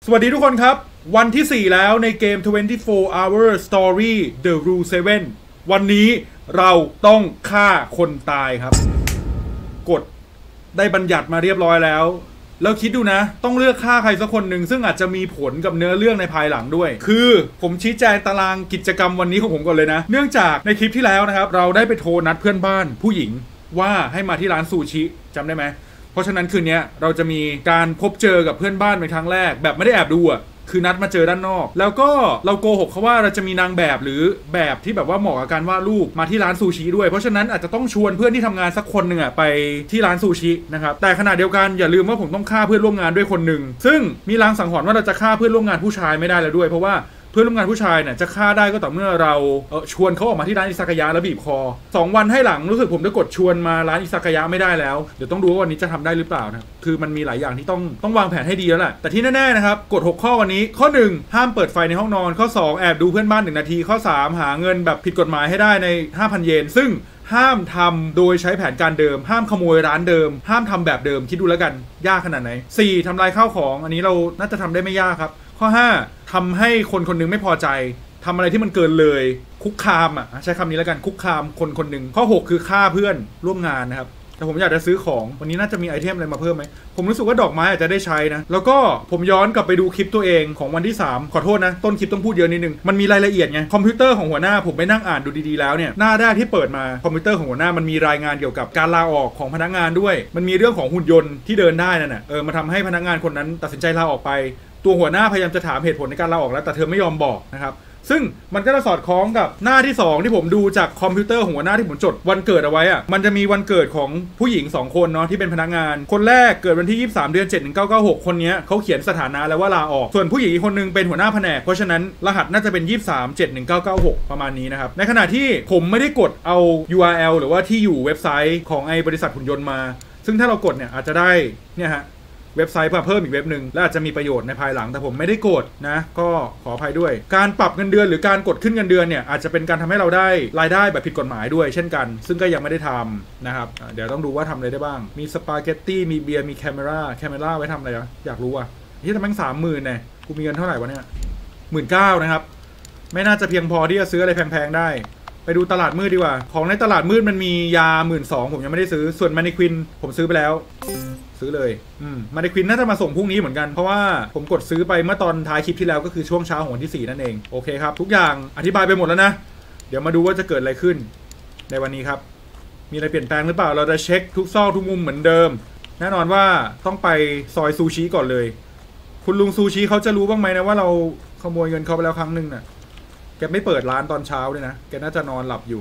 สวัสดีทุกคนครับวันที่4แล้วในเกม24 Hour Story The Rule 7วันนี้เราต้องฆ่าคนตายครับกฎได้บัญญัติมาเรียบร้อยแล้วคิดดูนะต้องเลือกฆ่าใครสักคนหนึ่งซึ่งอาจจะมีผลกับเนื้อเรื่องในภายหลังด้วยคือผมชี้แจงตารางกิจกรรมวันนี้ของผมก่อนเลยนะเนื่องจากในคลิปที่แล้วนะครับเราได้ไปโทรนัดเพื่อนบ้านผู้หญิงว่าให้มาที่ร้านซูชิจำได้ไหมเพราะฉะนั้นคืนนี้เราจะมีการพบเจอกับเพื่อนบ้านเป็นครั้งแรกแบบไม่ได้แอบดูอ่ะคือนัดมาเจอด้านนอกแล้วก็เราโกหกเขาว่าเราจะมีนางแบบหรือแบบที่แบบว่าเหมาะกับการวาดรูปมาที่ร้านซูชิด้วยเพราะฉะนั้นอาจจะต้องชวนเพื่อนที่ทำงานสักคนหนึ่งอ่ะไปที่ร้านซูชินะครับแต่ขณะเดียวกันอย่าลืมว่าผมต้องฆ่าเพื่อนร่วมงานด้วยคนหนึ่งซึ่งมีลางสังหรณ์ว่าเราจะฆ่าเพื่อนร่วมงานผู้ชายไม่ได้แล้วด้วยเพราะว่าเพื่อนร่วมงานผู้ชายเนี่ยจะฆ่าได้ก็ต่อเมื่อเราชวนเขาออกมาที่ร้านอิซากายะแล้วบีบคอ2 วันให้หลังรู้สึกผมจะกดชวนมาร้านอิซากายะไม่ได้แล้วเดี๋ยวต้องดูว่าวันนี้จะทำได้หรือเปล่านะคือมันมีหลายอย่างที่ต้องวางแผนให้ดีแล้วแหละแต่ที่แน่ๆนะครับกฎ6ข้อวันนี้ข้อ1ห้ามเปิดไฟในห้องนอนข้อ2แอบดูเพื่อนบ้าน1 นาทีข้อ3หาเงินแบบผิดกฎหมายให้ได้ใน 5,000 เยนซึ่งห้ามทำโดยใช้แผนการเดิมห้ามขโมยร้านเดิมห้ามทำแบบเดิมคิดดูแล้วกันยากขนาดไหน4ทำลายข้าวของอันนี้เราน่าจะทำได้ไม่ยากครับข้อ5ทำให้คนคนนึงไม่พอใจทำอะไรที่มันเกินเลยคุกคามใช้คำนี้แล้วกันคุกคามคนคนนึงข้อ6คือฆ่าเพื่อนร่วมงานนะครับแต่ผมอยากจะซื้อของวันนี้น่าจะมีไอเทมอะไรมาเพิ่มไหมผมรู้สึกว่าดอกไม้อาจจะได้ใช้นะแล้วก็ผมย้อนกลับไปดูคลิปตัวเองของวันที่3ขอโทษนะต้นคลิปต้องพูดเยอะนิดนึงมันมีรายละเอียดไงคอมพิวเตอร์ของหัวหน้าผมไปนั่งอ่านดูดีๆแล้วเนี่ยหน้าแรกที่เปิดมาคอมพิวเตอร์ของหัวหน้ามันมีรายงานเกี่ยวกับการลาออกของพนักงานด้วยมันมีเรื่องของหุ่นยนต์ที่เดินได้นั่นน่ะมาทำให้พนักงานคนนั้นตัดสินใจลาออกไปตัวหัวหน้าพยายามจะถามเหตุผลในการลาออกแล้วแต่เธอไม่ยอมบอกนะครับซึ่งมันก็จะสอดคล้องกับหน้าที่2ที่ผมดูจากคอมพิวเตอร์หัวหน้าที่ผมจดวันเกิดเอาไว้มันจะมีวันเกิดของผู้หญิง2 คนเนาะที่เป็นพนักงานคนแรกเกิดวันที่23 เดือน 7 1996คนนี้เขาเขียนสถานะแล้วว่าลาออกส่วนผู้หญิงอีกคนนึงเป็นหัวหน้าแผนกเพราะฉะนั้นรหัสน่าจะเป็น23 7 1996ประมาณนี้นะครับในขณะที่ผมไม่ได้กดเอา URL หรือว่าที่อยู่เว็บไซต์ของบริษัทหุ่นยนต์มาซึ่งถ้าเรากดเนี่ยอาจจะได้เนี่ยฮะเว็บไซต์เพิ่มอีกเว็บหนึ่งและอาจจะมีประโยชน์ในภายหลังแต่ผมไม่ได้กดนะก็ขออภัยด้วยการปรับเงินเดือนหรือการกดขึ้นเงินเดือนเนี่ยอาจจะเป็นการทำให้เราได้รายได้แบบผิดกฎหมายด้วยเช่นกันซึ่งก็ยังไม่ได้ทำนะครับเดี๋ยวต้องดูว่าทำอะไรได้บ้างมีสปาเกตตี้มีเบียร์มีแคมเมราไว้ทำอะไรวะอยากรู้อ่ะที่ทำแม่ง30,000เนี่ยกูมีเงินเท่าไหร่วะเนี่ย19,000นะครับไม่น่าจะเพียงพอที่จะซื้ออะไรแพงๆได้ไปดูตลาดมืดดีกว่าของในตลาดมืดมันมียา 12,000 ผมยังไม่ได้ซื้อส่วนแมนิควินผมซื้อไปแล้วซื้อเลยมาในควินน่าจะมาส่งพรุ่งนี้เหมือนกันเพราะว่าผมกดซื้อไปเมื่อตอนท้ายคลิปที่แล้วก็คือช่วงเช้าของวันที่4นั่นเองโอเคครับทุกอย่างอธิบายไปหมดแล้วนะเดี๋ยวมาดูว่าจะเกิดอะไรขึ้นในวันนี้ครับมีอะไรเปลี่ยนแปลงหรือเปล่าเราจะเช็คทุกซอกทุกมุมเหมือนเดิมแน่นอนว่าต้องไปซอยซูชิก่อนเลยคุณลุงซูชิเขาจะรู้บ้างไหมนะว่าเราขโมยเงินเขาไปแล้วครั้งหนึ่งน่ะแกไม่เปิดร้านตอนเช้าด้วยนะแกน่าจะนอนหลับอยู่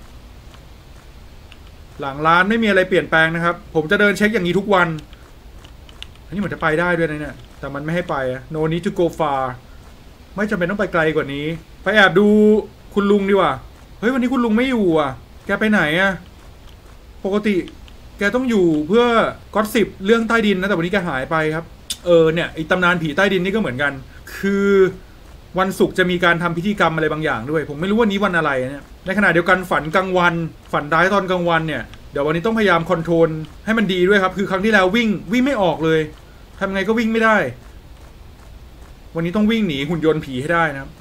หลังร้านไม่มีอะไรเปลี่ยนแปลงนะครับผมจะเดินเช็คอย่างนี้ทุกวันอันนี้เหมือนจะไปได้ด้วยนะเนี่ยแต่มันไม่ให้ไปno need to go far ไม่จำเป็นต้องไปไกลกว่านี้ไปแอบดูคุณลุงดีกว่าเฮ้ยวันนี้คุณลุงไม่อยู่แกไปไหนปกติแกต้องอยู่เพื่อก็อตสิบเรื่องใต้ดินนะแต่วันนี้แกหายไปครับเนี่ยไอ้ตำนานผีใต้ดินนี่ก็เหมือนกันคือวันศุกร์จะมีการทำพิธีกรรมอะไรบางอย่างด้วยผมไม่รู้ว่านี้วันอะไรเนี่ยในขณะเดียวกันฝันกลางวันฝันร้ายตอนกลางวันเนี่ยเดี๋ยววันนี้ต้องพยายามคอนโทรลให้มันดีด้วยครับคือครั้งที่แล้ววิ่งไม่ออกเลยทำไงก็วิ่งไม่ได้วันนี้ต้องวิ่งหนีหุ่นยนต์ผีให้ได้นะครับ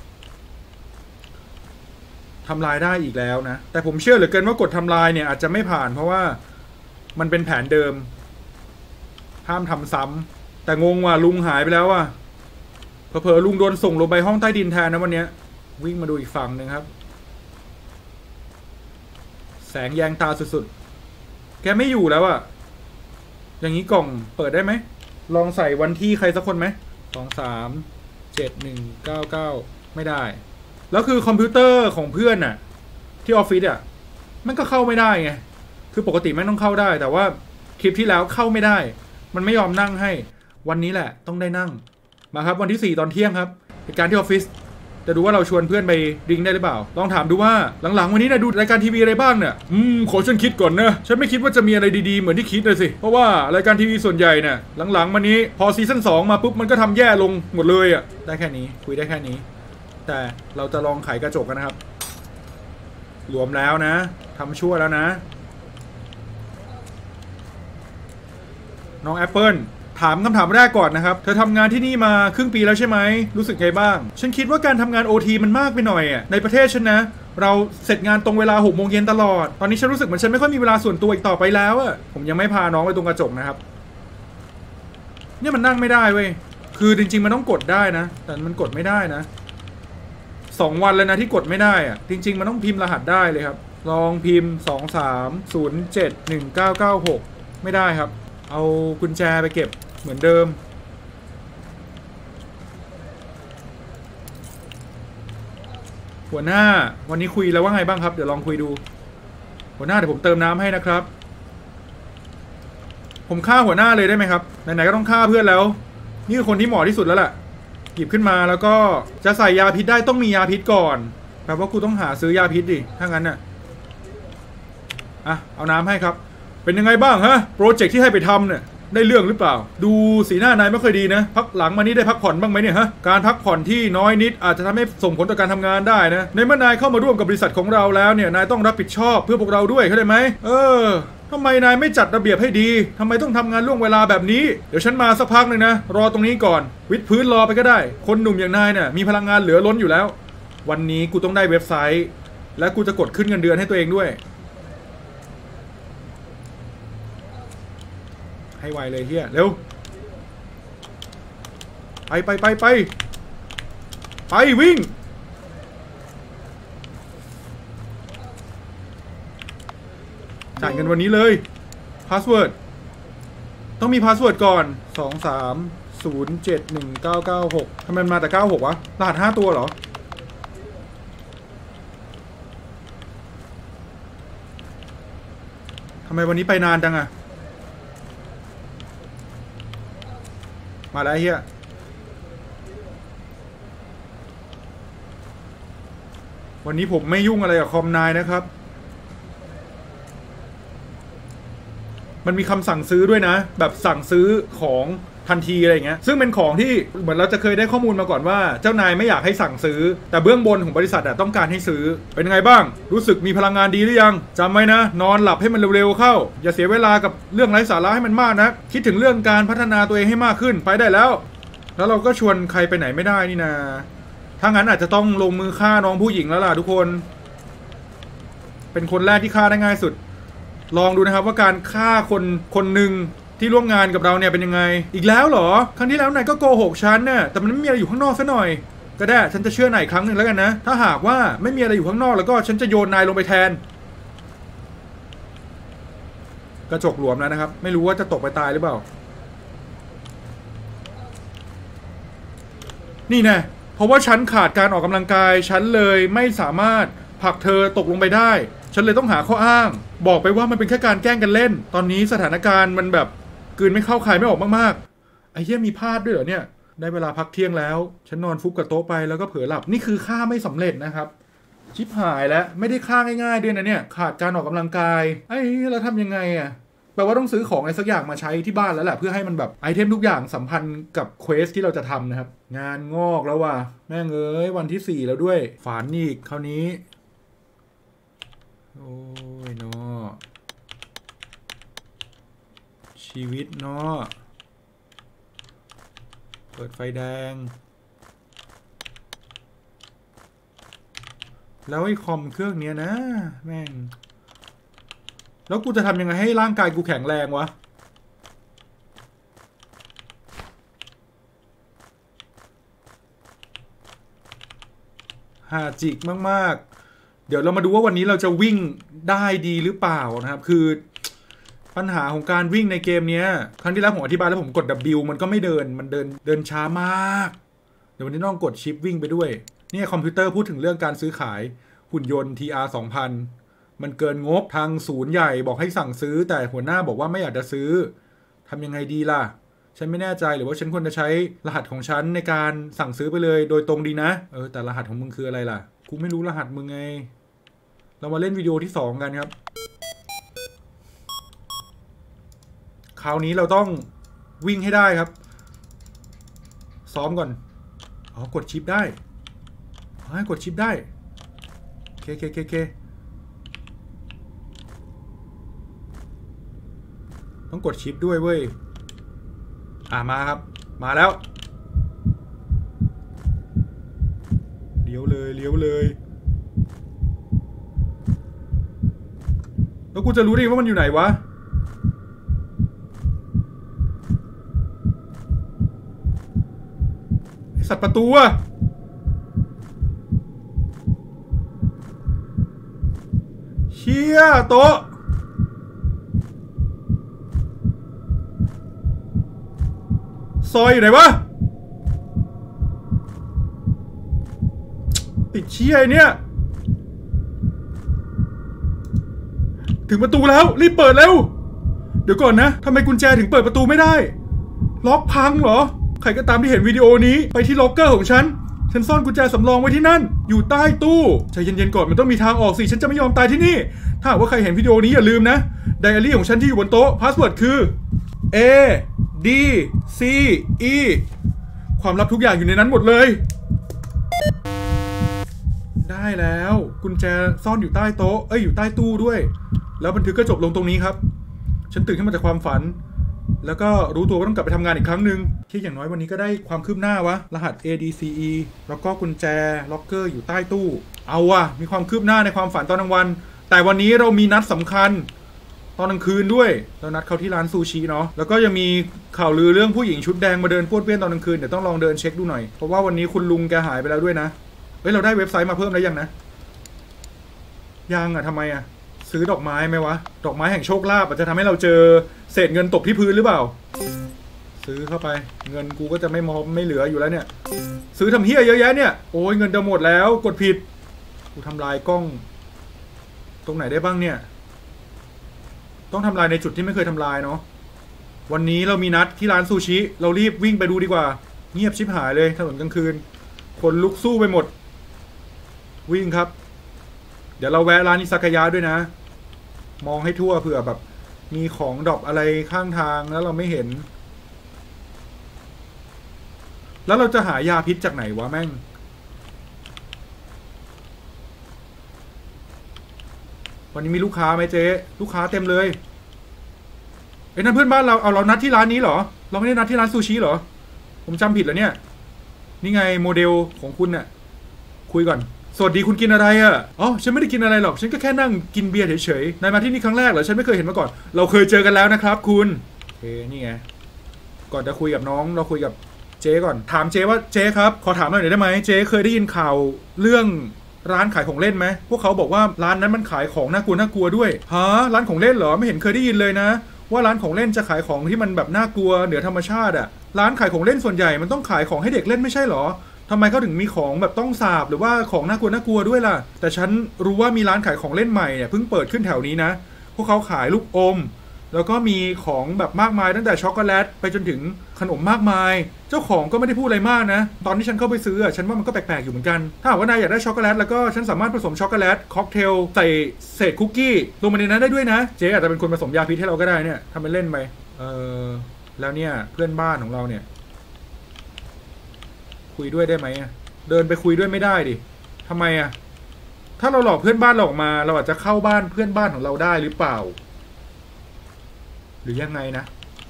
ทำลายได้อีกแล้วนะแต่ผมเชื่อเหลือเกินว่ากดทำลายเนี่ยอาจจะไม่ผ่านเพราะว่ามันเป็นแผนเดิมห้ามทำซ้ำแต่งงว่าลุงหายไปแล้วเผลอลุงโดนส่งลงไปห้องใต้ดินแทนนะวันนี้วิ่งมาดูอีกฝั่งหนึ่งครับแสงแยงตาสุดๆแกไม่อยู่แล้วอย่างนี้กล่องเปิดได้ไหมลองใส่วันที่ใครสักคนไหม237199ไม่ได้แล้วคือคอมพิวเตอร์ของเพื่อนที่ออฟฟิศมันก็เข้าไม่ได้ไงคือปกติมันต้องเข้าได้แต่ว่าคลิปที่แล้วเข้าไม่ได้มันไม่ยอมนั่งให้วันนี้แหละต้องได้นั่งมาครับวันที่4ตอนเที่ยงครับเหตุการณ์ที่ออฟฟิศจะดูว่าเราชวนเพื่อนไปดริงได้หรือเปล่าลองถามดูว่าหลังๆวันนี้ดูรายการทีวีอะไรบ้างเนี่ยขอฉันคิดก่อนนะฉันไม่คิดว่าจะมีอะไรดีๆเหมือนที่คิดเลยสิเพราะว่ารายการทีวีส่วนใหญ่เนี่ยหลังๆมานี้พอซีซั่น2มาปุ๊บมันก็ทำแย่ลงหมดเลยได้แค่นี้คุยได้แค่นี้แต่เราจะลองไขกระจกกันนะครับรวมแล้วนะทำชั่วแล้วนะน้องแอปเปิลทถามคำถามแรกก่อนนะครับเธอทำงานที่นี่มาครึ่งปีแล้วใช่ไหมรู้สึกไงบ้างฉันคิดว่าการทำงาน OT มันมากไปหน่อยอ่ะในประเทศฉันนะเราเสร็จงานตรงเวลา6 โมงเย็นตลอดตอนนี้ฉันรู้สึกเหมือนฉันไม่ค่อยมีเวลาส่วนตัวอีกต่อไปแล้วอ่ะผมยังไม่พาน้องไปตรงกระจกนะครับเนี่ยมันนั่งไม่ได้เว้ยคือจริงๆมันต้องกดได้นะแต่มันกดไม่ได้นะ2 วันแล้วนะที่กดไม่ได้อ่ะจริงๆมันต้องพิมพ์รหัสได้เลยครับลองพิมพ์23071996ไม่ได้ครับเอากุญแจไปเก็บเหมือนเดิมหัวหน้าวันนี้คุยแล้วว่าไงบ้างครับเดี๋ยวลองคุยดูหัวหน้าเดี๋ยวผมเติมน้ำให้นะครับผมฆ่าหัวหน้าเลยได้ไหมครับไหนๆก็ต้องฆ่าเพื่อนแล้วนี่คือคนที่เหมาะที่สุดแล้วแหละหยิบขึ้นมาแล้วก็จะใส่ยาพิษได้ต้องมียาพิษก่อนแปลว่ากูต้องหาซื้อยาพิษดิถ้างั้นน่ะเอาน้ำให้ครับเป็นยังไงบ้างฮะโปรเจกต์ที่ให้ไปทำเนี่ยได้เรื่องหรือเปล่าดูสีหน้านายไม่ค่อยดีนะพักหลังมานี้ได้พักผ่อนบ้างไหมเนี่ยฮะการพักผ่อนที่น้อยนิดอาจจะทำให้ส่งผลต่อการทำงานได้นะในเมื่อนายเข้ามาร่วมกับบริษัทของเราแล้วเนี่ยนายต้องรับผิดชอบเพื่อพวกเราด้วยเข้าใจไหมทำไมนายไม่จัดระเบียบให้ดีทำไมต้องทำงานล่วงเวลาแบบนี้เดี๋ยวฉันมาสักพักหนึ่งนะรอตรงนี้ก่อนวิดพื้นรอไปก็ได้คนหนุ่มอย่างนายเนี่ยมีพลังงานเหลือล้นอยู่แล้ววันนี้กูต้องได้เว็บไซต์และกูจะกดขึ้นเงินเดือนให้ตัวเองด้วยให้ไวเลยเฮียเร็วไปวิ่งจ่ายเงินวันนี้เลยพาสเวิร์ดต้องมีพาสเวิร์ดก่อน23071996ทำไมมันมาแต่96วะรหัส5 ตัวเหรอทำไมวันนี้ไปนานจังอะมาแล้วเฮียวันนี้ผมไม่ยุ่งอะไรกับคอมนายนะครับมันมีคำสั่งซื้อด้วยนะแบบสั่งซื้อของทันทีอะไรอย่างเงี้ยซึ่งเป็นของที่เหมือนเราจะเคยได้ข้อมูลมาก่อนว่าเจ้านายไม่อยากให้สั่งซื้อแต่เบื้องบนของบริษัทต้องการให้ซื้อเป็นไงบ้างรู้สึกมีพลังงานดีหรือยังจำไว้นะนอนหลับให้มันเร็วๆเข้าอย่าเสียเวลากับเรื่องไร้สาระให้มันมากนะคิดถึงเรื่องการพัฒนาตัวเองให้มากขึ้นไปได้แล้วเราก็ชวนใครไปไหนไม่ได้นี่นะถ้างั้นอาจจะต้องลงมือฆ่าน้องผู้หญิงแล้วล่ะทุกคนเป็นคนแรกที่ฆ่าได้ง่ายสุดลองดูนะครับว่าการฆ่าคนหนึ่งที่ร่วมงานกับเราเนี่ยเป็นยังไงอีกแล้วเหรอครั้งที่แล้วนายก็โกหกฉันเนี่ยแต่มันไม่มีอะไรอยู่ข้างนอกซะหน่อยก็ได้ฉันจะเชื่อนายอีกครั้งหนึ่งแล้วกันนะถ้าหากว่าไม่มีอะไรอยู่ข้างนอกแล้วก็ฉันจะโยนนายลงไปแทนกระจกหลวมแล้วนะครับไม่รู้ว่าจะตกไปตายหรือเปล่านี่แน่เพราะว่าฉันขาดการออกกำลังกายฉันเลยไม่สามารถผลักเธอตกลงไปได้ฉันเลยต้องหาข้ออ้างบอกไปว่ามันเป็นแค่การแกล้งกันเล่นตอนนี้สถานการณ์มันแบบกลืนไม่เข้าคายไม่ออกมากๆไอ้เหี้ยมีพลาดด้วยเหรอเนี่ยได้เวลาพักเที่ยงแล้วฉันนอนฟุบกับโต๊ะไปแล้วก็เผลอหลับนี่คือฆ่าไม่สำเร็จนะครับชิบหายแล้วไม่ได้ฆ่าง่ายๆด้วยนะเนี่ยขาดการออกกำลังกายไอ้แล้วทำยังไงอะแปลว่าต้องซื้อของอะไรสักอย่างมาใช้ที่บ้านแล้วแหละเพื่อให้มันแบบไอเทมทุกอย่างสัมพันธ์กับเควสที่เราจะทำนะครับงานงอกแล้วว่ะแม่งเอ้ยวันที่4แล้วด้วยฝันอีกคราวนี้โอ้ยเนาะชีวิตเนาะเปิดไฟแดงแล้วไอ้คอมเครื่องเนี้ยนะแม่งแล้วกูจะทำยังไงให้ร่างกายกูแข็งแรงวะหาจิกมากๆเดี๋ยวเรามาดูว่าวันนี้เราจะวิ่งได้ดีหรือเปล่านะครับคือปัญหาของการวิ่งในเกมนี้ครั้งที่แล้วผมอธิบายแล้วผมกด W มันก็ไม่เดินมันเดินช้ามากเดี๋ยววันนี้ต้องกดชิปวิ่งไปด้วยนี่คอมพิวเตอร์พูดถึงเรื่องการซื้อขายหุ่นยนต์ TR 2000มันเกินงบทางศูนย์ใหญ่บอกให้สั่งซื้อแต่หัวหน้าบอกว่าไม่อยากจะซื้อทำยังไงดีล่ะฉันไม่แน่ใจหรือว่าฉันควรจะใช้รหัสของฉันในการสั่งซื้อไปเลยโดยตรงดีนะแต่รหัสของมึงคืออะไรล่ะกูไม่รู้รหัสมึงไงเรามาเล่นวิดีโอที่2กันครับคราวนี้เราต้องวิ่งให้ได้ครับซ้อมก่อนกดชิปได้กดชิปได้เคต้องกดชิปด้วยเว้ยมาครับมาแล้วเลี้ยวเลยแล้วกูจะรู้ได้ว่ามันอยู่ไหนวะไอสัตว์ประตูอะเชี่ยโต๊ะซอยอยู่ไหนวะติดเชี่ยเนี่ยถึงประตูแล้วรีบเปิดเร็วเดี๋ยวก่อนนะทำไมกุญแจถึงเปิดประตูไม่ได้ล็อกพังเหรอใครก็ตามที่เห็นวิดีโอนี้ไปที่ล็อกเกอร์ของฉันซ่อนกุญแจสำรองไว้ที่นั่นอยู่ใต้ตู้ใจเย็นๆก่อนมันต้องมีทางออกสิฉันจะไม่ยอมตายที่นี่ถ้าหากว่าใครเห็นวิดีโอนี้อย่าลืมนะไดอารี่ของฉันที่อยู่บนโต๊ะพาสเวิร์ดคือ A D C E ความลับทุกอย่างอยู่ในนั้นหมดเลยได้แล้วกุญแจซ่อนอยู่ใต้โต๊ะอยู่ใต้ตู้ด้วยแล้วบันทึกก็จบลงตรงนี้ครับฉันตื่นขึ้นมาจากความฝันแล้วก็รู้ตัวว่าต้องกลับไปทำงานอีกครั้งหนึ่งที่อย่างน้อยวันนี้ก็ได้ความคืบหน้าวะรหัส ADCE แล้วก็กุญแจล็อกเกอร์อยู่ใต้ตู้เอาวะมีความคืบหน้าในความฝันตอนกลางวันแต่วันนี้เรามีนัดสำคัญตอนกลางคืนด้วยเรานัดเขาที่ร้านซูชิเนาะแล้วก็ยังมีข่าวลือเรื่องผู้หญิงชุดแดงมาเดินป้วนเปี้ยนตอนกลางคืนเดี๋ยวต้องลองเดินเช็คดูหน่อยเพราะว่าวันนี้คุณลุงแกหายไปแล้วด้วยนะเราได้เว็บไซต์มาเพิ่มแล้วยังนะยังทำไมซื้อดอกไม้ไหมวะดอกไม้แห่งโชคลาภจะทำให้เราเจอเศษเงินตกที่พื้นหรือเปล่าซื้อเข้าไปเงินกูก็จะไม่เหลืออยู่แล้วเนี่ยซื้อทำเหี้ยเยอะแยะเนี่ยโอ้ยเงินจะหมดแล้วกดผิดกูทำลายกล้องตรงไหนได้บ้างเนี่ยต้องทำลายในจุดที่ไม่เคยทำลายเนาะวันนี้เรามีนัดที่ร้านซูชิเรารีบวิ่งไปดูดีกว่าเงียบชิบหายเลยถนนกลางคืนคนลุกสู้ไปหมดวิ่งครับเดี๋ยวเราแวะร้านอิซากายะด้วยนะมองให้ทั่วเผื่อแบบมีของดรอปอะไรข้างทางแล้วเราไม่เห็นแล้วเราจะหายาพิษจากไหนวะแม่งวันนี้มีลูกค้าไหมเจ๊ลูกค้าเต็มเลยนั่นเพื่อนบ้านเราเอาเรานัดที่ร้านนี้เหรอเราไม่ได้นัดที่ร้านซูชิเหรอผมจำผิดแล้วเนี่ยนี่ไงโมเดลของคุณน่ะคุยก่อนสวัสดีคุณกินอะไรอ๋อฉันไม่ได้กินอะไรหรอกฉันก็แค่นั่งกินเบียร์เฉยๆนายมาที่นี่ครั้งแรกเหรอฉันไม่เคยเห็นมาก่อนเราเคยเจอกันแล้วนะครับคุณโอเคนี่ไงก่อนจะคุยกับน้องเราคุยกับเจ๊ก่อนถามเจ๊ว่าเจ๊ครับขอถามหน่อยได้ไหมเจ๊เคยได้ยินข่าวเรื่องร้านขายของเล่นไหมพวกเขาบอกว่าร้านนั้นมันขายของน่ากลัวด้วยฮะร้านของเล่นเหรอไม่เห็นเคยได้ยินเลยนะว่าร้านของเล่นจะขายของที่มันแบบน่ากลัวเหนือธรรมชาติร้านขายของเล่นส่วนใหญ่มันต้องขายของให้เด็กเล่นไม่ใช่เหรอทำไมเขาถึงมีของแบบต้องสาบหรือว่าของน่ากลัวด้วยล่ะแต่ฉันรู้ว่ามีร้านขายของเล่นใหม่เนี่ยเพิ่งเปิดขึ้นแถวนี้นะพวกเขาขายลูกอมแล้วก็มีของแบบมากมายตั้งแต่ช็อกโกแลตไปจนถึงขนมมากมายเจ้าของก็ไม่ได้พูดอะไรมากนะตอนที่ฉันเข้าไปซื้อฉันว่ามันก็แปลกๆอยู่เหมือนกันถ้าหากว่านายอยากได้ช็อกโกแลตแล้วก็ฉันสามารถผสมช็อกโกแลตค็อกเทลใส่เศษคุกกี้ลงมาในนั้นได้ด้วยนะเจ๊อาจจะเป็นคนผสมยาพิษให้เราก็ได้เนี่ยทำเป็นเล่นไปแล้วเนี่ยเพื่อนบ้านของเราเนี่ยคุยด้วยได้ไหมเดินไปคุยด้วยไม่ได้ดิทำไมถ้าเราหลอกเพื่อนบ้านเราออกมาเราอาจจะเข้าบ้านเพื่อนบ้านของเราได้หรือเปล่าหรือยังไงนะ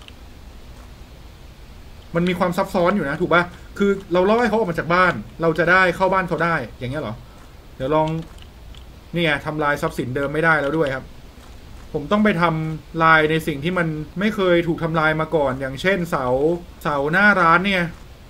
มันมีความซับซ้อนอยู่นะถูกป่ะคือเราล่อให้เขาออกมาจากบ้านเราจะได้เข้าบ้านเขาได้อย่างเงี้ยเหรอเดี๋ยวลองนี่ไงทำลายทรัพย์สินเดิมไม่ได้แล้วด้วยครับผมต้องไปทำลายในสิ่งที่มันไม่เคยถูกทำลายมาก่อนอย่างเช่นเสาหน้าร้านเนี่ย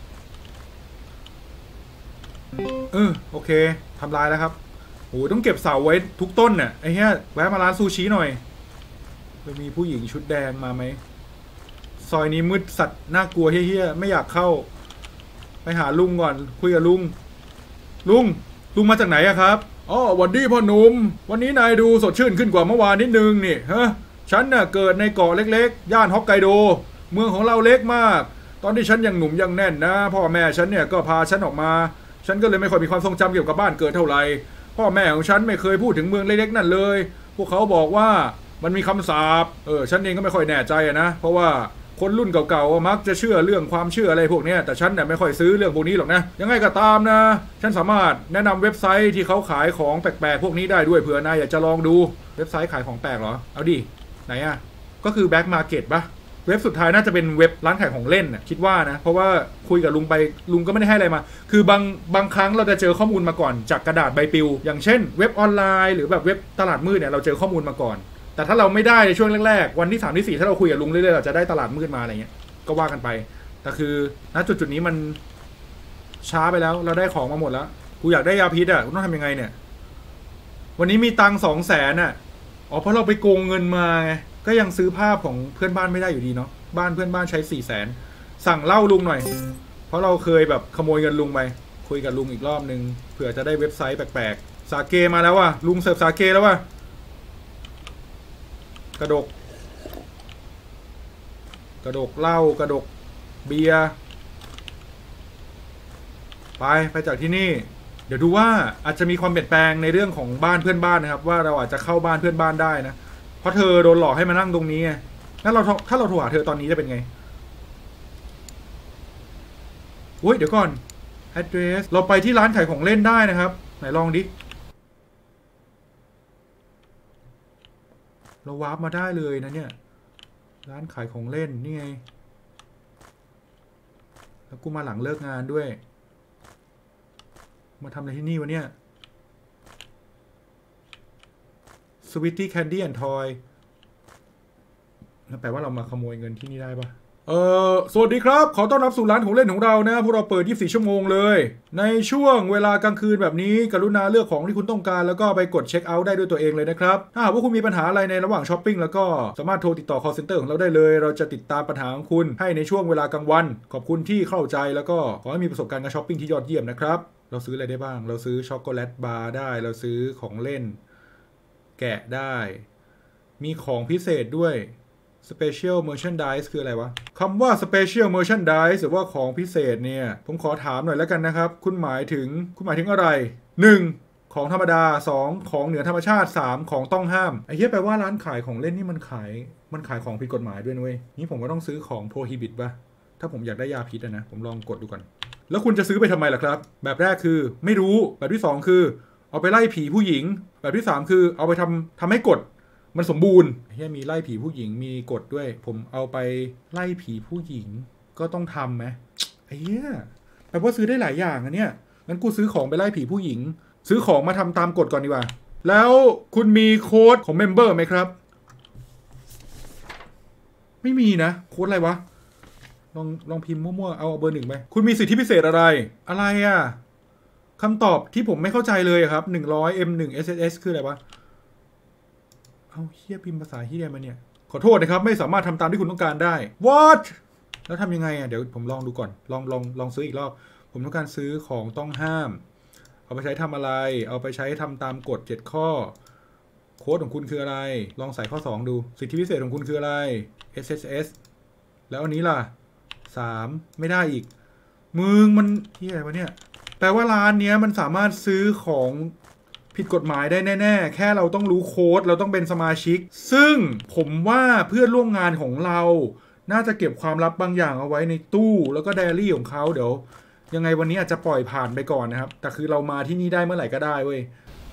โอเคทำลายแล้วครับโอ้ต้องเก็บเสาไว้ทุกต้นน่ะไอ้เหี้ยแวะมาร้านซูชิหน่อยจะมีผู้หญิงชุดแดงมาไหมซอยนี้มืดสัตว์น่ากลัวเฮี้ยไม่อยากเข้าไปหาลุงก่อนคุยกับลุงมาจากไหนครับอ๋อวันดีพ่อหนุ่มวันนี้นายดูสดชื่นขึ้นกว่าเมื่อวานนิดนึงนี่ฮะฉันน่ะเกิดในเกาะเล็กๆย่านฮอกไกโดเมืองของเราเล็กมากตอนที่ฉันยังหนุ่มยังแน่นนะพ่อแม่ฉันเนี่ยก็พาฉันออกมาฉันก็เลยไม่ค่อยมีความทรงจำเกี่ยวกับบ้านเกิดเท่าไหร่พ่อแม่ของฉันไม่เคยพูดถึงเมืองเล็กๆนั่นเลยพวกเขาบอกว่ามันมีคำสาปฉันเองก็ไม่ค่อยแน่ใจนะเพราะว่าคนรุ่นเก่าๆมักจะเชื่อเรื่องความเชื่ออะไรพวกนี้แต่ฉันเนี่ยไม่ค่อยซื้อเรื่องพวกนี้หรอกนะยังไงก็ตามนะฉันสามารถแนะนำเว็บไซต์ที่เขาขายของแปลกๆพวกนี้ได้ด้วยเผื่อนายอยากจะลองดูเว็บไซต์ขายของแปลกเหรอเอาดิไหนก็คือแบ็คมาร์เก็ตปะเว็บสุดท้ายน่าจะเป็นเว็บร้านขายของเล่นน่ะคิดว่านะเพราะว่าคุยกับลุงไปลุงก็ไม่ได้ให้อะไรมาคือบางครั้งเราจะเจอข้อมูลมาก่อนจากกระดาษใบปลิวอย่างเช่นเว็บออนไลน์หรือแบบเว็บตลาดมืดเนี่ยเราเจอข้อมูลมาก่อนแต่ถ้าเราไม่ได้ในช่วงแรกๆวันที่3ที่4ถ้าเราคุยกับลุงเรื่อยๆเราจะได้ตลาดมืดมาอะไรเงี้ยก็ว่ากันไปแต่คือณจุดนี้มันช้าไปแล้วเราได้ของมาหมดแล้วกูอยากได้ยาพิษอ่ะกูต้องทำยังไงเนี่ยวันนี้มีตังค์200,000อ่ะอ๋อเพราะเราไปโกงเงินมาไงก็ยังซื้อภาพของเพื่อนบ้านไม่ได้อยู่ดีเนาะบ้านเพื่อนบ้านใช้400,000สั่งเหล้าลุงหน่อยเพราะเราเคยแบบขโมยเงินลุงไปคุยกับลุงอีกรอบนึงเผื่อจะได้เว็บไซต์แปลกๆสาเกมาแล้วว่ะลุงเสิร์ฟสาเกแล้วว่ะกระดกเหล้ากระดกเบียร์ไปจากที่นี่เดี๋ยวดูว่าอาจจะมีความเปลี่ยนแปลงในเรื่องของบ้านเพื่อนบ้านนะครับว่าเราอาจจะเข้าบ้านเพื่อนบ้านได้นะเพราะเธอโดนหลอกให้มานั่งตรงนี้ไงถ้าเราโทรหาเธอตอนนี้จะเป็นไงโอ้ยเดี๋ยวก่อน address เราไปที่ร้านขายของเล่นได้นะครับไหนลองดิเราวาร์ปมาได้เลยนะเนี่ยร้านขายของเล่นนี่ไงแล้วกูมาหลังเลิกงานด้วยมาทำอะไรที่นี่วะเนี่ยสวิตตี้แคนดี้แอนด์ทอยแปลว่าเรามาขโมยเงินที่นี่ได้ปะสวัสดีครับขอต้อนรับสู่ร้านของเล่นของเรานะพวกเราเปิด24ชั่วโมงเลยในช่วงเวลากลางคืนแบบนี้กรุณาเลือกของที่คุณต้องการแล้วก็ไปกดเช็คเอาท์ได้ด้วยตัวเองเลยนะครับถ้าหากว่าคุณมีปัญหาอะไรในระหว่างช้อปปิ้งแล้วก็สามารถโทรติดต่อ call center ของเราได้เลยเราจะติดตามปัญหาของคุณให้ในช่วงเวลากลางวันขอบคุณที่เข้าใจแล้วก็ขอให้มีประสบการณ์การช้อปปิ้งที่ยอดเยี่ยมนะครับเราซื้ออะไรได้บ้างเราซื้อช็อกโกแลตบาร์ได้เราซื้อของเล่นแกะได้มีของพิเศษด้วยSpecial Merchandise คืออะไรวะคำว่า Special Merchandise หรือว่าของพิเศษเนี่ยผมขอถามหน่อยแล้วกันนะครับคุณหมายถึงอะไร 1. ของธรรมดา 2. ของเหนือธรรมชาติ 3. ของต้องห้ามไอ้เหี้ยแปลว่าร้านขายของเล่นนี่มันขายของผิดกฎหมายด้วยนะเว้ยนี่ผมก็ต้องซื้อของ Prohibit ป่ะถ้าผมอยากได้ยาพิษนะผมลองกดดูก่อนแล้วคุณจะซื้อไปทำไมล่ะครับแบบแรกคือไม่รู้แบบที่2คือเอาไปไล่ผีผู้หญิงแบบที่3คือเอาไปทำให้กฎมันสมบูรณ์เฮียมีไล่ผีผู้หญิงมีกฎด้วยผมเอาไปไล่ผีผู้หญิงก็ต้องทำไหมไอ้เหี้ยแปลว่าซื้อได้หลายอย่างอะเนี่ยงั้นกูซื้อของไปไล่ผีผู้หญิงซื้อของมาทำตามกฎก่อนดีกว่าแล้วคุณมีโค้ดของเมมเบอร์ไหมครับไม่มีนะโค้ดอะไรวะลองพิมพ์มั่วๆเอาเบอร์ 1ไปคุณมีสิทธิพิเศษอะไรอ่ะคำตอบที่ผมไม่เข้าใจเลยครับ100 M1 SSS คืออะไรวะเอาเฮียพิมพ์ภาษาเฮียมาเนี่ยขอโทษนะครับไม่สามารถทำตามที่คุณต้องการได้ What แล้วทำยังไงอ่ะเดี๋ยวผมลองดูก่อนลองซื้ออีกรอบผมต้องการซื้อของต้องห้ามเอาไปใช้ทำอะไรเอาไปใช้ทำตามกฎ7ข้อโค้ดของคุณคืออะไรลองใส่ข้อ2ดูสิทธิพิเศษของคุณคืออะไร SSS แล้วอันนี้ล่ะ3ไม่ได้อีกมึงมันเฮียอะไรวะเนี่ยแปลว่าร้านเนี้ยมันสามารถซื้อของผิดกฎหมายได้แน่ๆแค่เราต้องรู้โค้ดเราต้องเป็นสมาชิกซึ่งผมว่าเพื่อนร่วมงานของเราน่าจะเก็บความลับบางอย่างเอาไว้ในตู้แล้วก็ไดอารี่ของเขาเดี๋ยวยังไงวันนี้อาจจะปล่อยผ่านไปก่อนนะครับแต่คือเรามาที่นี่ได้เมื่อไหร่ก็ได้เว้ย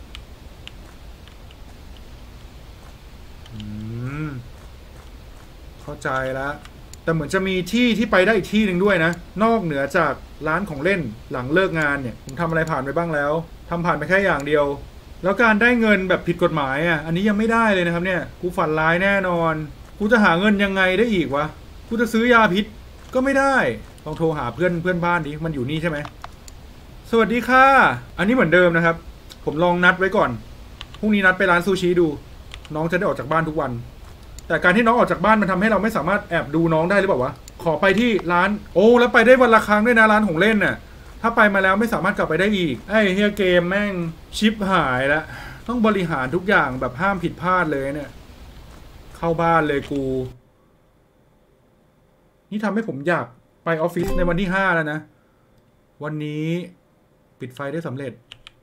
เข้าใจแล้วแต่เหมือนจะมีที่ไปได้อีกที่หนึ่งด้วยนะนอกเหนือจากร้านของเล่นหลังเลิกงานเนี่ยผมทำอะไรผ่านไปบ้างแล้วทำผ่านไปแค่อย่างเดียวแล้วการได้เงินแบบผิดกฎหมายอ่ะอันนี้ยังไม่ได้เลยนะครับเนี่ยกูฝันร้ายแน่นอนกูจะหาเงินยังไงได้อีกวะกูจะซื้อยาพิษก็ไม่ได้ลองโทรหาเพื่อนบ้านดิมันอยู่นี่ใช่ไหมสวัสดีค่ะอันนี้เหมือนเดิมนะครับผมลองนัดไว้ก่อนพรุ่งนี้นัดไปร้านซูชิดูน้องจะได้ออกจากบ้านทุกวันแต่การที่น้องออกจากบ้านมันทำให้เราไม่สามารถแอบดูน้องได้หรือเปล่าวะขอไปที่ร้านโอ้แล้วไปได้วันละครั้งด้วยนะร้านของเล่นน่ะถ้าไปมาแล้วไม่สามารถกลับไปได้อีกไอ้เฮียเกมแม่งชิปหายแล้วต้องบริหารทุกอย่างแบบห้ามผิดพลาดเลยเนี่ยเข้าบ้านเลยกูนี่ทำให้ผมอยากไปออฟฟิศในวันที่5แล้วนะวันนี้ปิดไฟได้สำเร็จ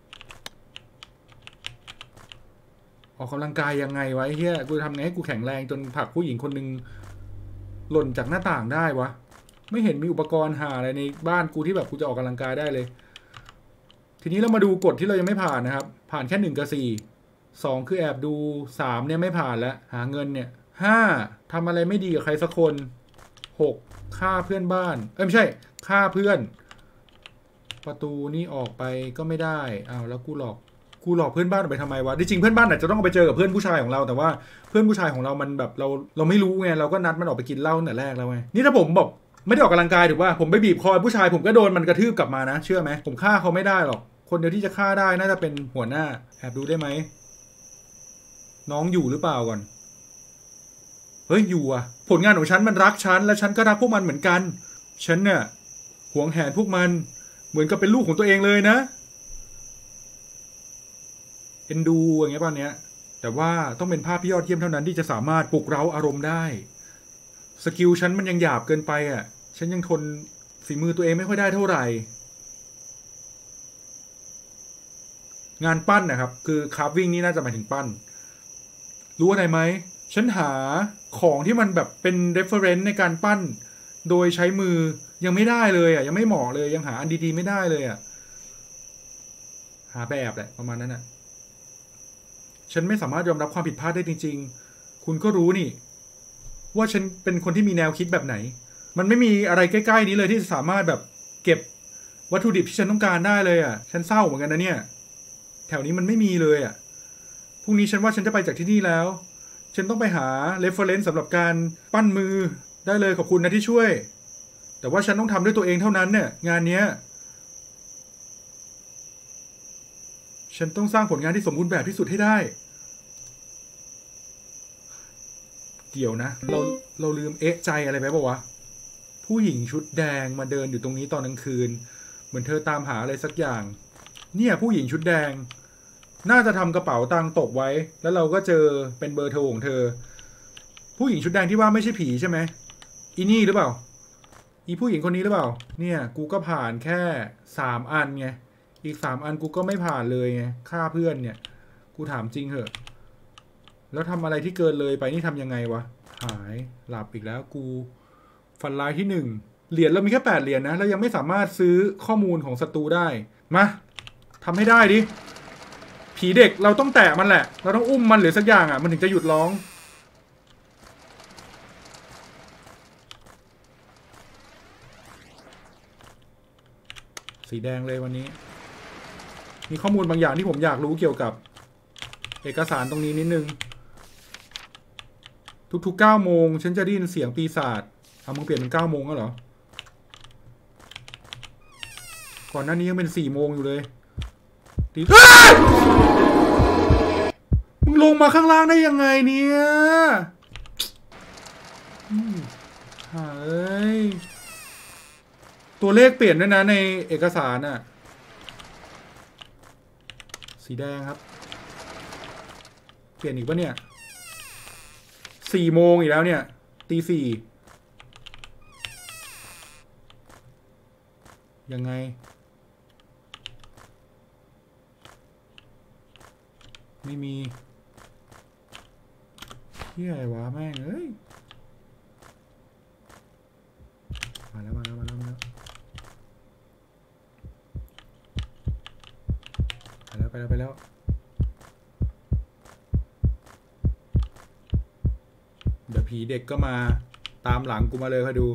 ออกกำลังกายยังไงวะไอ้เฮียกูทำไงให้กูแข็งแรงจนผลักผู้หญิงคนนึงหล่นจากหน้าต่างได้วะไม่เห็นมีอุปกรณ์หาอะไรในบ้านกูที่แบบกูจะออกกำลังกายได้เลยทีนี้เรามาดูกฎที่เรายังไม่ผ่านนะครับผ่านแค่1 กับ 4 2คือแอบดู3เนี่ยไม่ผ่านแล้วหาเงินเนี่ย 5ทำอะไรไม่ดีกับใครสักคน6ฆ่าเพื่อนบ้านไม่ใช่ฆ่าเพื่อนประตูนี่ออกไปก็ไม่ได้อ้าวแล้วกูหลอกเพื่อนบ้านออกไปทำไมวะจริงๆเพื่อนบ้านอาจจะต้องไปเจอกับเพื่อนผู้ชายของเราแต่ว่าเพื่อนผู้ชายของเรามันแบบเราไม่รู้ไงเราก็นัดมันออกไปกินเหล้าตั้งแต่แรกแล้วไงนี่ถ้าผมแบบไม่ได้ออกกำลังกายถือว่าผมไปบีบคอผู้ชายผมก็โดนมันกระทืบกลับมานะเชื่อไหมผมฆ่าเขาไม่ได้หรอกคนเดียวที่จะฆ่าได้น่าจะเป็นหัวหน้าแอบดูได้ไหมน้องอยู่หรือเปล่าก่อนเฮ้ยอยู่อ่ะผลงานของฉันมันรักฉันและฉันก็รักพวกมันเหมือนกันฉันเนี่ยหวงแหนพวกมันเหมือนกับเป็นลูกของตัวเองเลยนะเอ็นดูอย่างเงี้ยป่ะเนี้ยแต่ว่าต้องเป็นภาพที่ยอดเยี่ยมเท่านั้นที่จะสามารถปลุกเร้าอารมณ์ได้สกิลฉันมันยังหยาบเกินไปอ่ะฉันยังทนฝีมือตัวเองไม่ค่อยได้เท่าไหร่งานปั้นนะครับคือคราฟวิ่งนี่น่าจะหมายถึงปั้นรู้อะไรไหมฉันหาของที่มันแบบเป็น reference ในการปั้นโดยใช้มือยังไม่ได้เลยอ่ะยังไม่เหมาะเลยยังหาอันดีๆไม่ได้เลยอ่ะหาแบบแหละประมาณนั้นอ่ะฉันไม่สามารถยอมรับความผิดพลาดได้จริงๆคุณก็รู้นี่ว่าฉันเป็นคนที่มีแนวคิดแบบไหนมันไม่มีอะไรใกล้ๆนี้เลยที่สามารถแบบเก็บวัตถุดิบที่ฉันต้องการได้เลยอ่ะฉันเศร้าเหมือนกันนะเนี่ยแถวนี้มันไม่มีเลยอ่ะพรุ่งนี้ฉันว่าฉันจะไปจากที่นี่แล้วฉันต้องไปหา reference สำหรับการปั้นมือได้เลยขอบคุณนะที่ช่วยแต่ว่าฉันต้องทำด้วยตัวเองเท่านั้นเนี่ยงานเนี้ยฉันต้องสร้างผลงานที่สมบูรณ์แบบที่สุดให้ได้เดี๋ยวนะเราลืมเอะใจอะไรไปป่าวะผู้หญิงชุดแดงมาเดินอยู่ตรงนี้ตอนกลางคืนเหมือนเธอตามหาอะไรสักอย่างเนี่ยผู้หญิงชุดแดงน่าจะทำกระเป๋าตังค์ตกไว้แล้วเราก็เจอเป็นเบอร์โทรของเธอผู้หญิงชุดแดงที่ว่าไม่ใช่ผีใช่ไหมอีนี่หรือเปล่าอีผู้หญิงคนนี้หรือเปล่าเนี่ยกูก็ผ่านแค่3 อันไงอีก3 อันกูก็ไม่ผ่านเลยไงฆ่าเพื่อนเนี่ยกูถามจริงเหอะแล้วทำอะไรที่เกินเลยไปนี่ทำยังไงวะหายหลับอีกแล้วกูฝันร้ายที่1เหรียญเรามีแค่8 เหรียญนะแล้วยังไม่สามารถซื้อข้อมูลของศัตรูได้มาทำให้ได้ดิผีเด็กเราต้องแตะมันแหละเราต้องอุ้มมันหรือสักอย่างอ่ะมันถึงจะหยุดร้องสีแดงเลยวันนี้มีข้อมูลบางอย่างที่ผมอยากรู้เกี่ยวกับเอกสารตรงนี้นิดนึงทุกๆ9 โมงฉันจะได้ยินเสียงปีศาจมึงเปลี่ยนเป็น9 โมงแล้วเหรอก่อนหน้านี้ยังเป็น4 โมงอยู่เลยมึงลงมาข้างล่างได้ยังไงเนี่ยเฮ้ยตัวเลขเปลี่ยนด้วยนะในเอกสารน่ะสีแดงครับเปลี่ยนอีกปะเนี่ย4 โมงอีกแล้วเนี่ยตี 4ยังไงไม่มีเฮียอะไรวะแม่งเอ้ยมาแล้วไปแล้วเดี๋ยวผีเด็กก็มาตามหลังกูมาเลยค่ะดู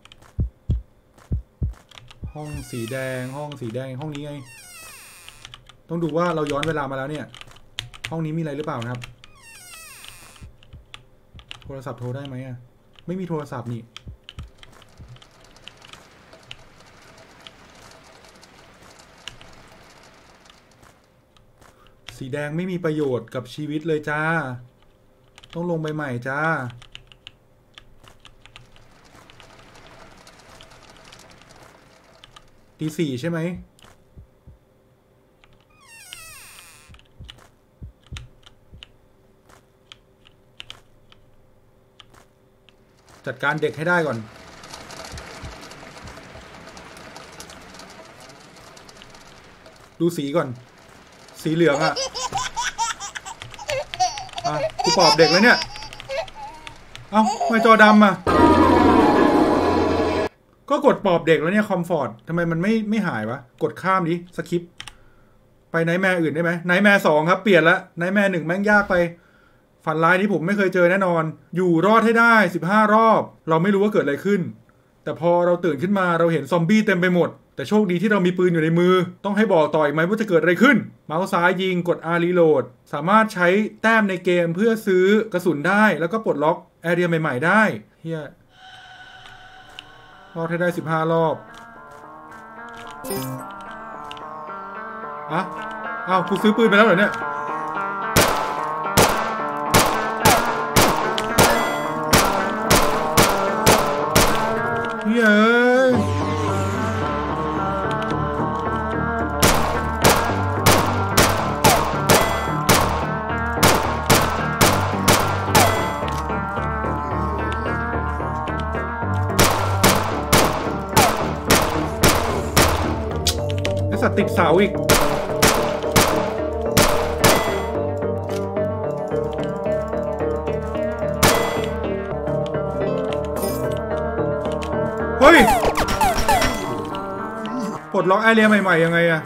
ห้องสีแดงห้องนี้ไงต้องดูว่าเราย้อนเวลามาแล้วเนี่ยห้องนี้มีอะไรหรือเปล่านะครับโทรศัพท์โทรได้ไหมอ่ะไม่มีโทรศัพท์นี่สีแดงไม่มีประโยชน์กับชีวิตเลยจ้าต้องลงไปใหม่จ้าตี 4ใช่ไหมจัดการเด็กให้ได้ก่อนดูสีก่อนสีเหลืองอะกูปอบเด็กแล้วเนี่ยเอ้าทำไมจอดำอะก็กดปอบเด็กแล้วเนี่ยคอมฟอร์ตทำไมมันไม่หายวะกดข้ามดิสคิปไปไนท์แมร์อื่นได้ไหมไนท์แมร์2ครับเปลี่ยนละไนท์แมร์1แม่งยากไปฝันร้ายนี้ผมไม่เคยเจอแน่นอนอยู่รอดให้ได้15 รอบเราไม่รู้ว่าเกิดอะไรขึ้นแต่พอเราตื่นขึ้นมาเราเห็นซอมบี้เต็มไปหมดแต่โชคดีที่เรามีปืนอยู่ในมือต้องให้บอกต่ออีกไหมว่าจะเกิดอะไรขึ้นเมาส์ซ้ายยิงกด R reload สามารถใช้แต้มในเกมเพื่อซื้อกระสุนได้แล้วก็ปลดล็อกแอเรียใหม่ๆได้เฮียรอดให้ได้15 รอบอ้าวกูซื้อปืนไปแล้วเหรอเนี่ยเฮ้ยไอ้สัตว์ติดเสาอีกเฮ้ยปลดล็อกแอเรียใหม่ๆยังไงอะ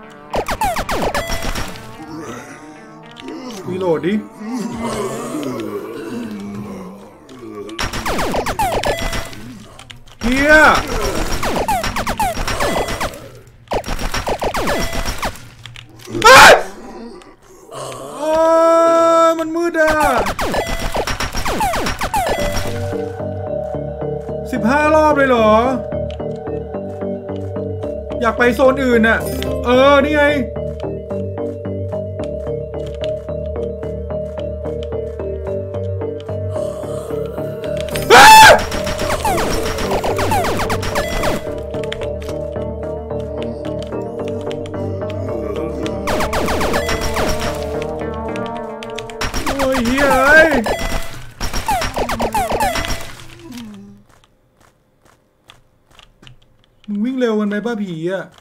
รีโหลดดิเฮียมันมืดอะ15 รอบเลยเหรออยากไปโซนอื่นน่ะนี่ไงโอ้ยเฮ้ยมึงวิ่งเร็วกันไปป้าผีอ่ะ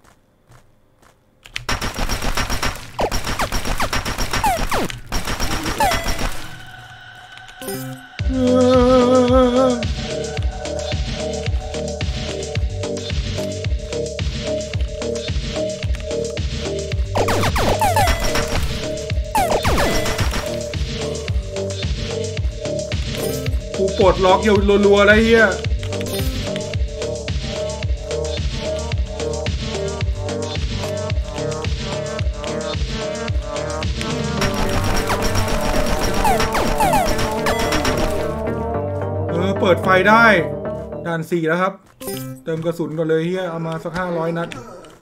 กูปลดล็อกอยู่รัวๆอะไรเฮียเปิดไฟได้ด่าน4แล้วครับเติมกระสุนก่อนเลยเฮียเอามาสัก500 นัด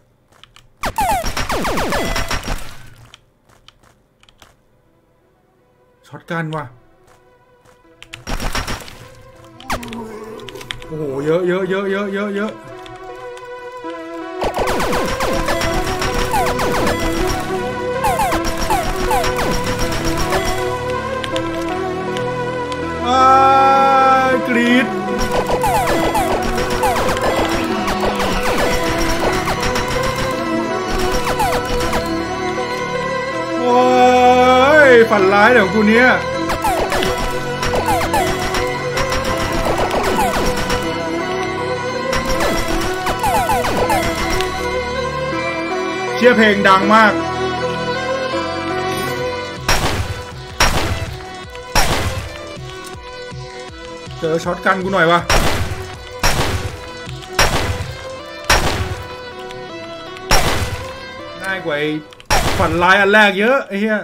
ช็อตกันว่ะโอ้โหเยอะกรีดโอ้ยฝันร้ายเดี๋ยวกูเนี้ยเชื่อเพลงดังมากเจอช็อตกันกูหน่อยวะง่ายกว่าไอ้ฝันร้ายอันแรกเยอะไอ้เหี้ย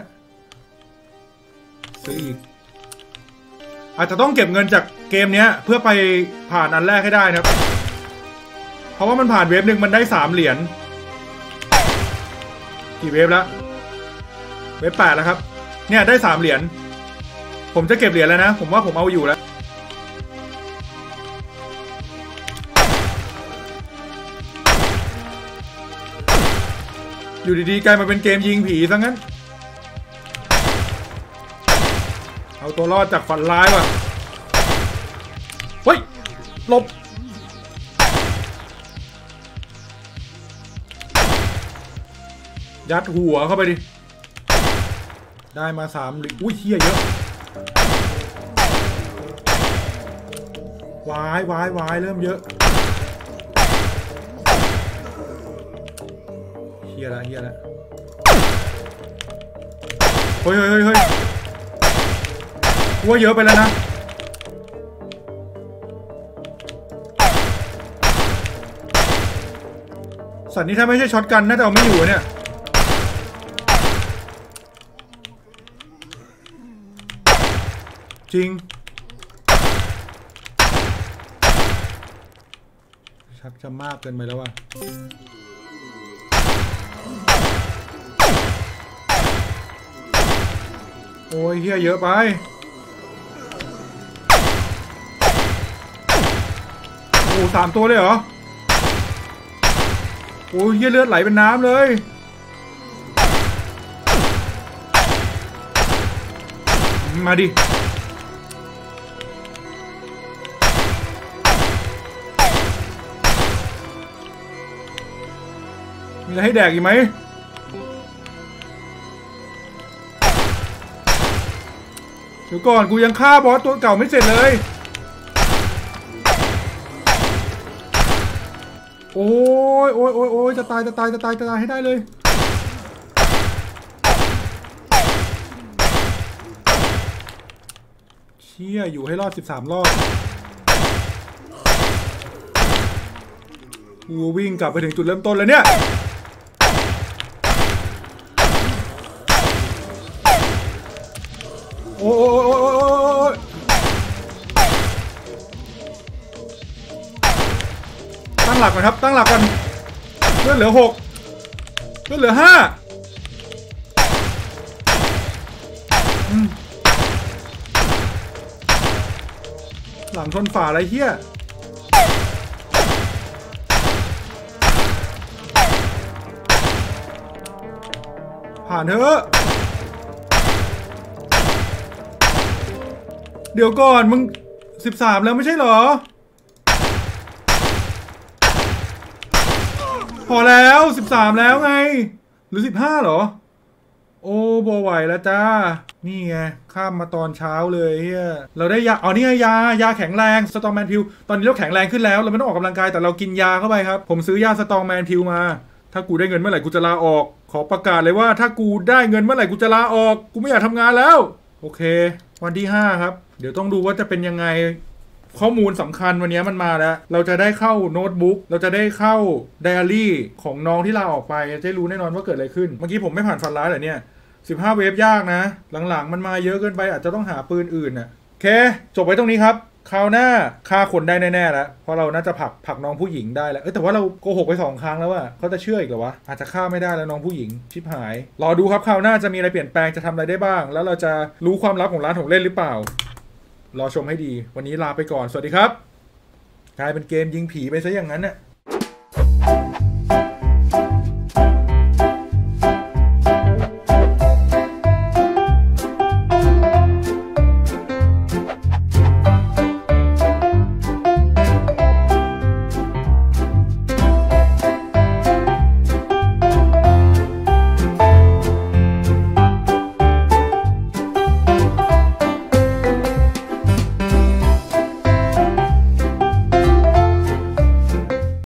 ซื้ออีกอาจจะต้องเก็บเงินจากเกมนี้เพื่อไปผ่านอันแรกให้ได้นะครับเพราะว่ามันผ่านเวฟหนึ่งมันได้3 เหรียญกี่เวฟแล้วเวฟ8แล้วครับเนี่ยได้3 เหรียญผมจะเก็บเหรียญแล้วนะผมว่าผมเอาอยู่แล้วอยู่ดีๆกลายมาเป็นเกมยิงผีซะงั้นเอาตัวรอดจากฝันร้ายว่ะเฮ้ยหลบยัดหัวเข้าไปดิได้มา3 เหรียญอุ้ยเหี้ยเยอะวายเริ่มเยอะเฮียละเฮ้ยว่าเยอะไปแล้วนะสัตว์นี้ถ้าไม่ใช่ช็อตกันน่าจะเอาไม่อยู่เนี่ยจริงชักจะมากเกินไปแล้วว่ะโอ้ยเฮียเยอะไปโอ้3 ตัวเลยเหรอโอ้ยเฮียเลือดไหลเป็นน้ำเลยมาดิมีอะไรให้แดกอีกไหมเดี๋ยวก่อนกูยังฆ่าบอสตัวเก่าไม่เสร็จเลยโอ้ยโอ้ยโอ้ยโอ้ยจะตายให้ได้เลยเชี่ยอยู่ให้รอด13 รอบกูวิ่งกลับไปถึงจุดเริ่มต้นแล้วเนี่ยโอ้ยตั้งหลักก่อนครับตั้งหลักก่อนเลือดเหลือ6เลือดเหลือ5หลังชนฝาอะไรเฮี้ยผ่านเถอะเดี๋ยวก่อนมึง13แล้วไม่ใช่เหรอพอแล้ว13แล้วไงหรือ15เหรอโอ้บ่ไหวแล้วจ้านี่ไงข้ามมาตอนเช้าเลยเฮียเราได้ยาอ๋อนี่ไงยาแข็งแรงสตรองแมนพิวตอนนี้เราแข็งแรงขึ้นแล้วเราไม่ต้องออกกำลังกายแต่เรากินยาเข้าไปครับผมซื้อยาสตรองแมนพิวมาถ้ากูได้เงินเมื่อไหร่กูจะลาออกขอประกาศเลยว่าถ้ากูได้เงินเมื่อไหร่กูจะลาออกกูไม่อยากทำงานแล้วโอเควันที่5ครับเดี๋ยวต้องดูว่าจะเป็นยังไงข้อมูลสำคัญวันนี้มันมาแล้วเราจะได้เข้าโน้ตบุ๊กเราจะได้เข้าไดอารี่ของน้องที่ลาออกไปจะรู้แน่นอนว่าเกิดอะไรขึ้นเมื่อกี้ผมไม่ผ่านฟันร้ายเหรอเนี่ย15 เวฟยากนะหลังๆมันมาเยอะเกินไปอาจจะต้องหาปืนอื่นน่ะโอเคจบไว้ตรงนี้ครับคราวหน้าฆ่าคนได้แน่ๆแล้วเพราะเราน่าจะผลักน้องผู้หญิงได้แล้วแต่ว่าเราโกหกไป2 ครั้งแล้วว่าเขาจะเชื่ออีกเหรอวะอาจจะฆ่าไม่ได้แล้วน้องผู้หญิงชิบหายรอดูครับคราวหน้าจะมีอะไรเปลี่ยนแปลงจะทำอะไรได้บ้างแล้วเราจะรู้ความลับของร้านของเล่นหรือเปล่ารอชมให้ดีวันนี้ลาไปก่อนสวัสดีครับกลายเป็นเกมยิงผีไปซะอย่างนั้นน่ะ